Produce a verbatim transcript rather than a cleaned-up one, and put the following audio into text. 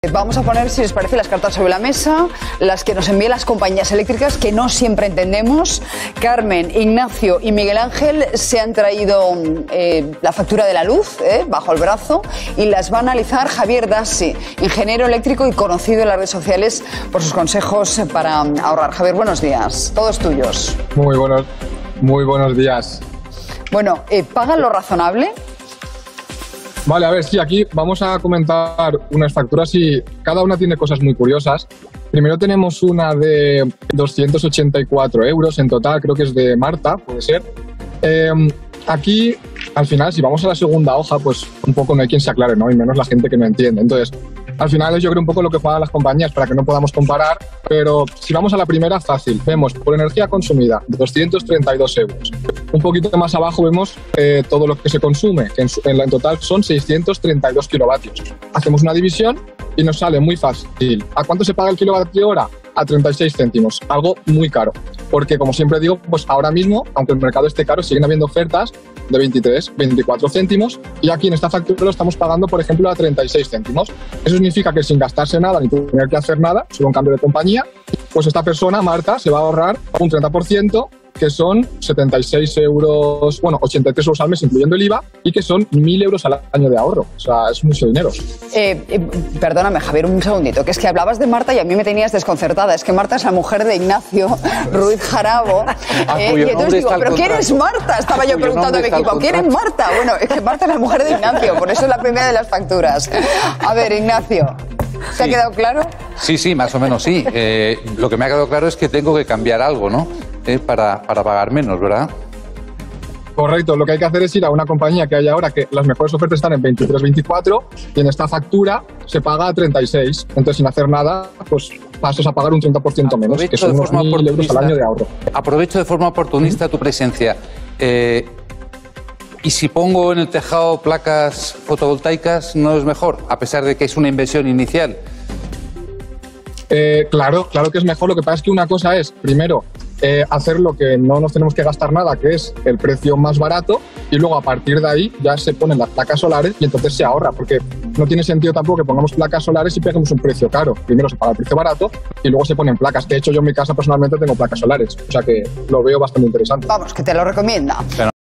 Vamos a poner, si les parece, las cartas sobre la mesa, las que nos envían las compañías eléctricas, que no siempre entendemos. Carmen, Ignacio y Miguel Ángel se han traído eh, la factura de la luz eh, bajo el brazo y las va a analizar Javier Dassi, ingeniero eléctrico y conocido en las redes sociales por sus consejos para ahorrar. Javier, buenos días. Todos tuyos. Muy buenos, muy buenos días. Bueno, eh, ¿pagan lo razonable? Vale, a ver, sí, aquí vamos a comentar unas facturas y cada una tiene cosas muy curiosas. Primero tenemos una de doscientos ochenta y cuatro euros en total, creo que es de Marta, puede ser. Eh, aquí, al final, si vamos a la segunda hoja, pues un poco no hay quien se aclare, ¿no? Y menos la gente que no entiende. Entonces, al final es yo creo un poco lo que juegan las compañías para que no podamos comparar, pero si vamos a la primera, fácil. Vemos por energía consumida doscientos treinta y dos euros. Un poquito más abajo vemos eh, todo lo que se consume, que en, en, en total son seiscientos treinta y dos kilovatios. Hacemos una división y nos sale muy fácil. ¿A cuánto se paga el kilovatio hora? A treinta y seis céntimos, algo muy caro. Porque, como siempre digo, pues ahora mismo, aunque el mercado esté caro, siguen habiendo ofertas de veintitrés, veinticuatro céntimos y aquí en esta factura lo estamos pagando, por ejemplo, a treinta y seis céntimos. Eso significa que sin gastarse nada ni tener que hacer nada, solo un cambio de compañía, pues esta persona, Marta, se va a ahorrar un treinta por ciento, que son setenta y seis euros, bueno, ochenta y tres euros al mes, incluyendo el I V A, y que son mil euros al año de ahorro. O sea, es mucho dinero. Eh, eh, perdóname, Javier, un segundito, que es que hablabas de Marta y a mí me tenías desconcertada. Es que Marta es la mujer de Ignacio Ruiz Jarabo. Eh, y entonces digo, ¿pero quién es Marta? Estaba yo preguntando a mi equipo, ¿quién es Marta? Bueno, es que Marta es la mujer de Ignacio, por eso es la primera de las facturas. A ver, Ignacio, ¿te sí. ha quedado claro? Sí, sí, más o menos sí. Eh, lo que me ha quedado claro es que tengo que cambiar algo, ¿no? Eh, para, para pagar menos, ¿verdad? Correcto, lo que hay que hacer es ir a una compañía que hay ahora que las mejores ofertas están en veintitrés, veinticuatro y en esta factura se paga a treinta y seis. Entonces, sin hacer nada, pues pasas a pagar un treinta por ciento menos, que son unos mil euros al año de ahorro. Aprovecho de forma oportunista tu presencia. Eh, ¿Y si pongo en el tejado placas fotovoltaicas, no es mejor, a pesar de que es una inversión inicial? Eh, claro, claro que es mejor. Lo que pasa es que una cosa es, primero, eh, hacer lo que no nos tenemos que gastar nada, que es el precio más barato, y luego a partir de ahí ya se ponen las placas solares y entonces se ahorra, porque no tiene sentido tampoco que pongamos placas solares y peguemos un precio caro. Primero se paga el precio barato y luego se ponen placas. De hecho, yo en mi casa personalmente tengo placas solares, o sea que lo veo bastante interesante. Vamos, que te lo recomienda. Pero